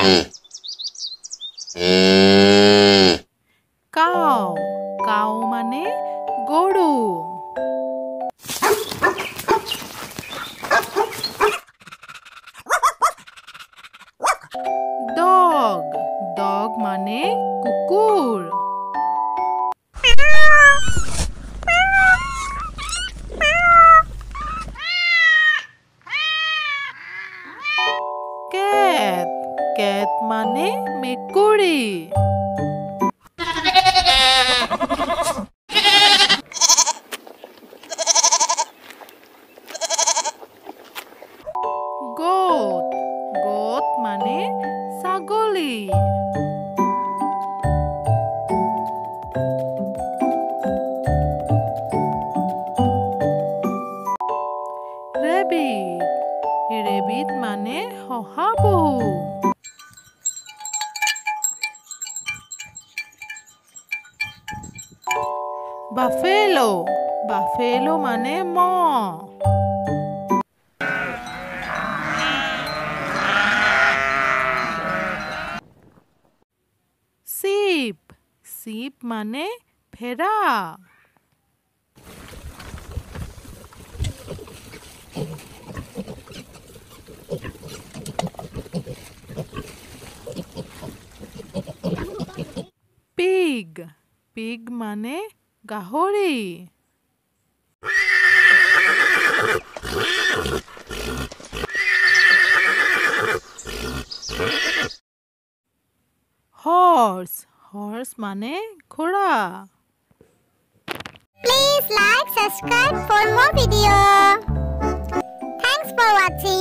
Cow. Cow মানে গরু। Dog. Dog মানে কুকুর। Cat. Cat মানে মেকুৰী। Goat. Goat মানে ছাগলী। Rabbit. Rabbit মানে শহাপহু। Buffalo. Buffalo মানে মহ। Sheep. Sheep মানে ভেড়া। Pig. Pig মানে গাহৰি। Horse. Horse মানে ঘোড়া। Please like, subscribe for more video. Thanks for watching.